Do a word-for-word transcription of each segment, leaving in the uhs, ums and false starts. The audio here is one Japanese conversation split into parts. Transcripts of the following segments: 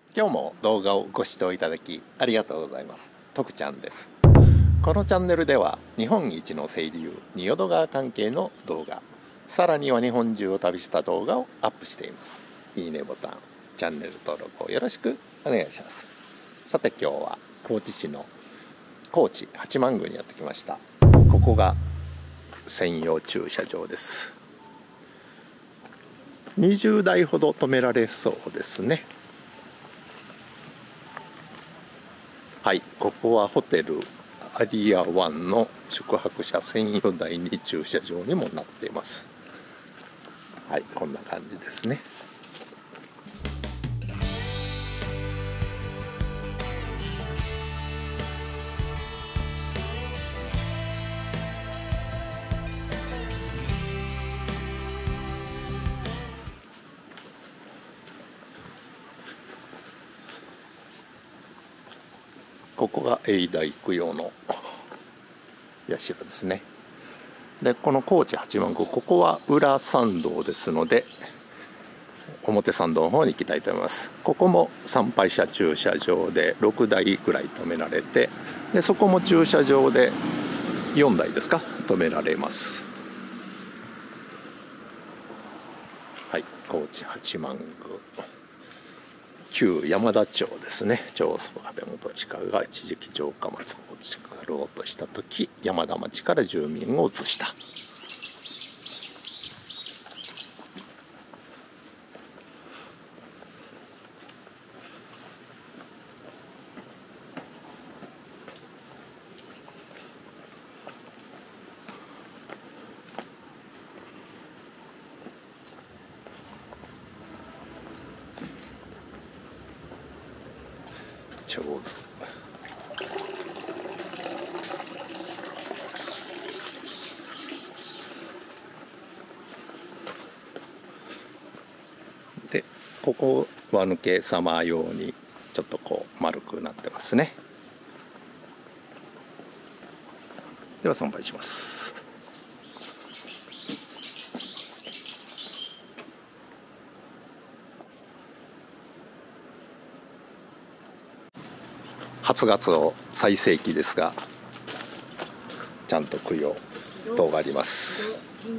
今日も動画をご視聴いただきありがとうございます。徳ちゃんです。このチャンネルでは日本一の清流仁淀川関係の動画、さらには日本中を旅した動画をアップしています。いいねボタン、チャンネル登録をよろしくお願いします。さて今日は高知市の高知八幡宮にやってきました。ここが専用駐車場です。にじゅうだいほど止められそうですね。はい、ここはホテルアリアワンの宿泊者専用第二駐車場にもなっています。はい、こんな感じですね。ここが永代供養の社ですね。でこの高知八幡宮、ここは裏参道ですので表参道の方に行きたいと思います。ここも参拝者駐車場でろくだいぐらい止められて、でそこも駐車場でよんだいですか止められます。はい、高知八幡宮旧山田町ですね。長宗我部元親が一時期城下町を作ろうとした時、山田町から住民を移した。上手。でここは抜け様用にちょっとこう丸くなってますね。では参拝します。初ガツオ最盛期ですが、ちゃんと供養等があります。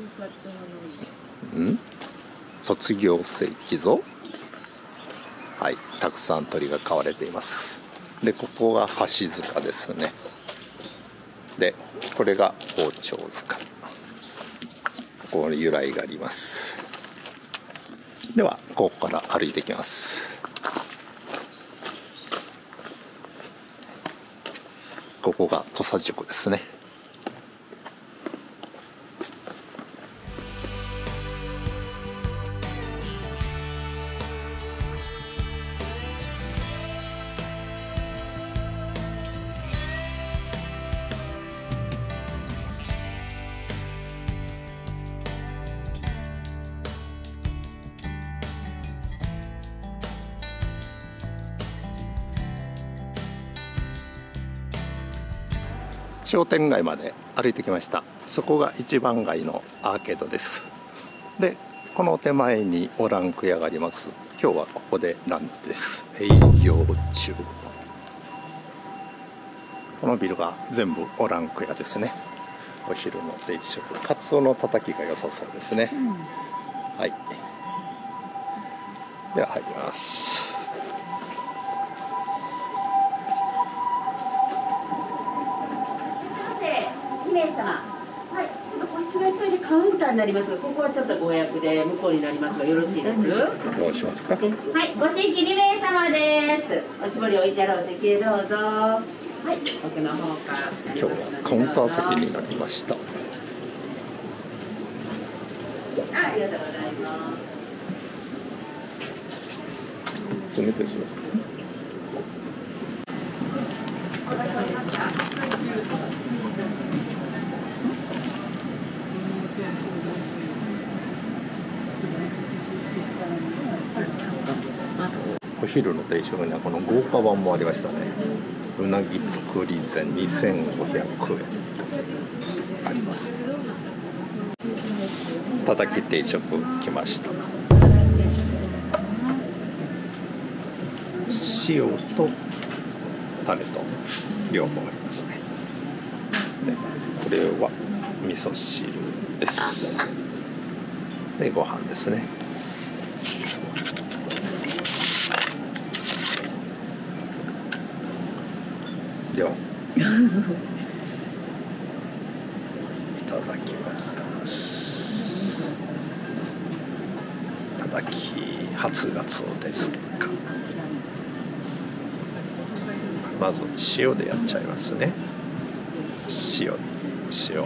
ん？卒業生寄贈？はい、たくさん鳥が飼われています。でここが橋塚ですね。でこれが宝長塚。ここに由来があります。ではここから歩いていきます。ここが土佐宿ですね。商店街まで歩いてきました。そこが一番街のアーケードです。でこの手前におランク屋があります。今日はここでランチです。営業中。このビルが全部おランク屋ですね。お昼の定食、カツオのたたきが良さそうですね、うん、はい、では入ります。 カウンターになりますが、ここはちょっとご予約で向こうになりますがよろしいです。どうしますか。はい、 ご新規にめいさまです。おしぼり置いてあるお席へどうぞ。はい、奥の方から。 今日はカウンター席になりました。 あ、ありがとうございます。 冷てそう。お昼の定食にはこの豪華版もありましたね。うなぎ作り膳にせんごひゃくえんとあります。たたき定食来ました。 塩とタレと両方ありますね。でこれは味噌汁です。でご飯ですね。ではいただきます。いただき初ガツオですか。まず塩でやっちゃいますね。塩塩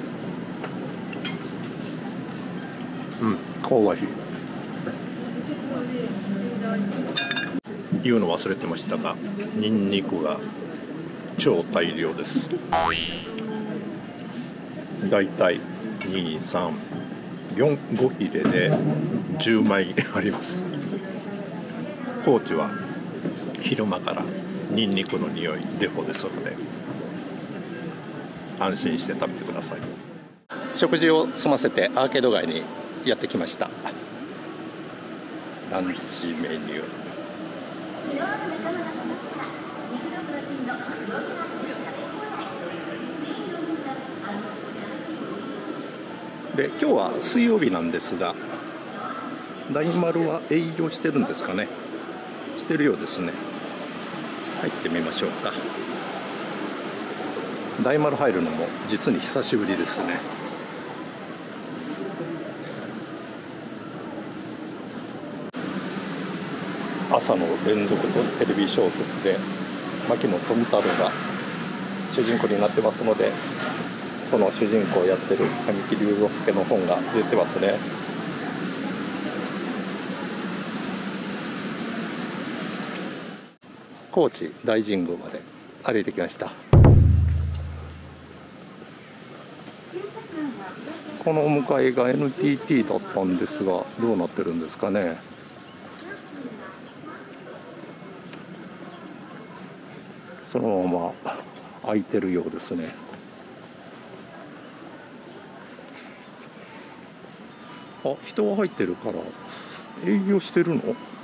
うん香ばしい。言うの忘れてましたが、ニンニクが超大量です。だいたいに、さん、よん、ご切れでじゅうまいあります。高知は昼間からニンニクの匂いデフォですので、安心して食べてください。食事を済ませてアーケード街にやってきました。ランチメニュー。で今日は水曜日なんですが、大丸は営業してるんですかね。してるようですね。入ってみましょうか。大丸入るのも実に久しぶりですね。朝の連続テレビ小説で牧野富太郎が主人公になってますので、その主人公をやってる神木隆之介の本が出てますね。高知大神宮まで歩いてきました。この向かいが エヌティーティー だったんですが、どうなってるんですかね。そのまま空いてるようですね。あ、人が入ってるから営業してるの？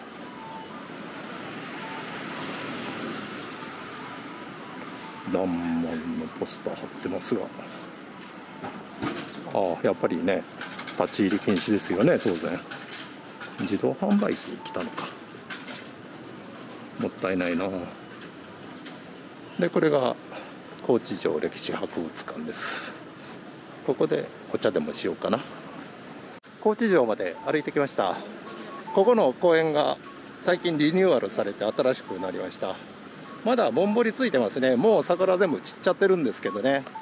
何万のポスター貼ってますが、ああやっぱりね、立ち入り禁止ですよね。当然自動販売機来たのか。もったいないな。でこれが高知城歴史博物館です。ここでお茶でもしようかな。高知城まで歩いてきました。ここの公園が最近リニューアルされて新しくなりました。まだぼんぼりついてますね。もう桜全部散っちゃってるんですけどね。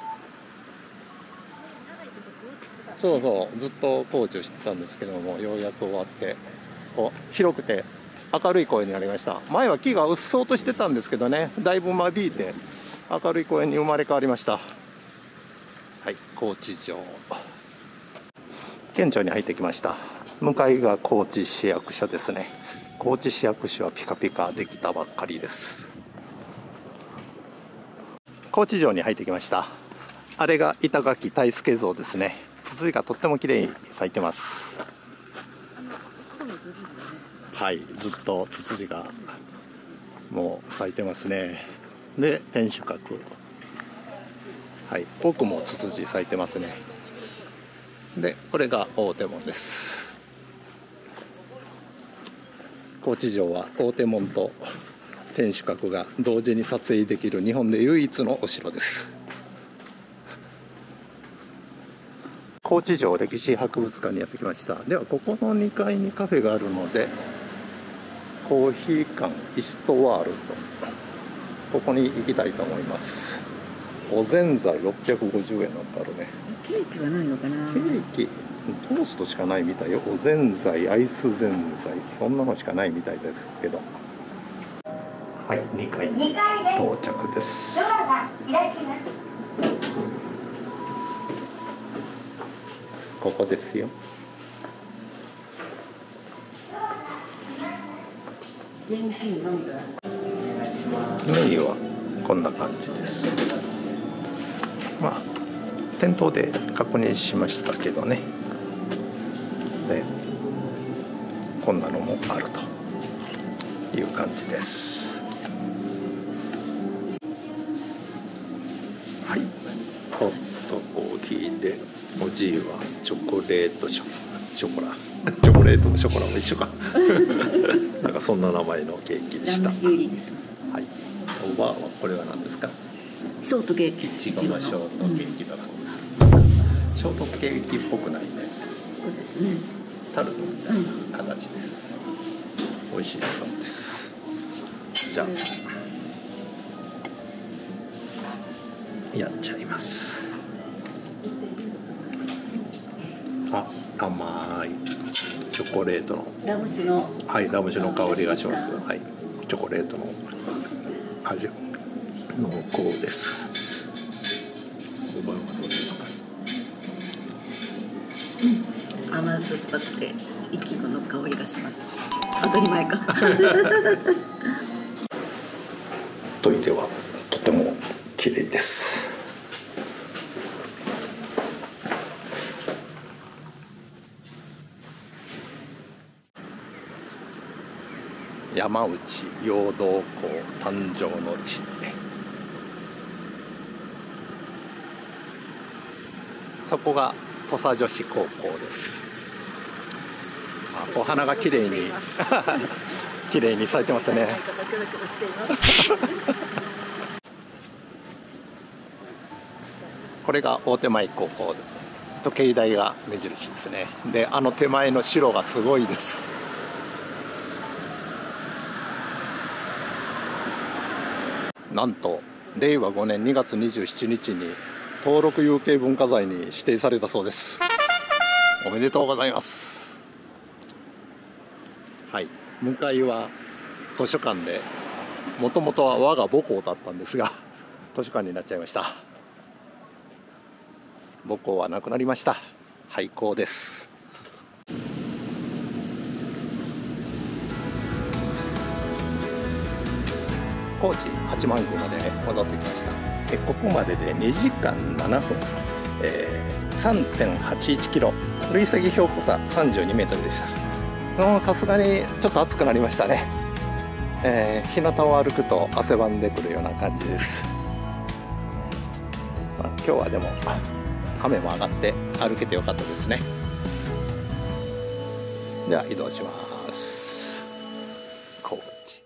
そうそう、ずっと工事をしてたんですけども、ようやく終わってこう広くて明るい公園になりました。前は木がうっそうとしてたんですけどね、だいぶ間引いて明るい公園に生まれ変わりました。はい、高知城県庁に入ってきました。向かいが高知市役所ですね。高知市役所はピカピカできたばっかりです。高知城に入ってきました。あれが板垣退助像ですね。ツツジがとっても綺麗に咲いてます。はい、ずっとツツジがもう咲いてますね。で天守閣、はい、奥もツツジ咲いてますね。でこれが大手門です。高知城は大手門と天守閣が同時に撮影できる日本で唯一のお城です。高知城歴史博物館にやってきました。ではここのにかいにカフェがあるので、コーヒー館イストワールド、ここに行きたいと思います。おぜんざいろっぴゃくごじゅうえんなんてあるね。 ケーキはないのかな。 ケーキトーストしかないみたいよ。おぜんざい、アイスぜんざい、そんなのしかないみたいですけど。はい、にかいに到着です。ここですよ。メニューはこんな感じです。まあ店頭で確認しましたけどね。でこんなのもあるという感じです。 でおじいはチョコレートショショコラチョコレートとショコラも一緒かなんかそんな名前のケーキでした。はい。おばあはこれは何ですか？ ショートケーキ。 いちごのショートケーキだそうです。うん、ショートケーキっぽくないね。 そうですね。 タルトみたいな形です。うん、美味しそうです。じゃあやっちゃいます。あ、甘いチョコレートのラム酒のはいラム酒の香りがします。はい、チョコレートの味濃厚です。おばあはどうですか？ うん、甘酸っぱくていちごの香りがします。当たり前かトイレはとても綺麗です。山内陽道校誕生の地。そこが土佐女子高校です。あ、お花が綺麗に綺麗に咲いてますね。これが大手前高校時計台が目印ですね。で、あの手前の白がすごいです。なんとれいわごねんにがつにじゅうしちにちに登録有形文化財に指定されたそうです。おめでとうございます。はい、向かいは図書館で、もともとは我が母校だったんですが図書館になっちゃいました。母校はなくなりました。廃校です。高知八幡宮まで戻ってきました。えここまででにじかんななふん、えー、さんてんはちいちキロ、累積標高差さんじゅうにメートルでした。さすがにちょっと暑くなりましたね。えー、日向を歩くと汗ばんでくるような感じです。まあ、今日はでも雨も上がって歩けてよかったですね。では移動します。